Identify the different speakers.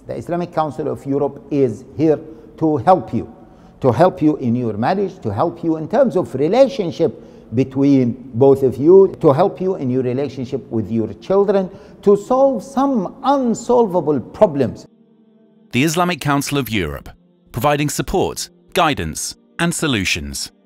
Speaker 1: The Islamic Council of Europe is here to help you in your marriage, to help you in terms of relationship between both of you, to help you in your relationship with your children, to solve some unsolvable problems.
Speaker 2: The Islamic Council of Europe, providing support, guidance, and solutions.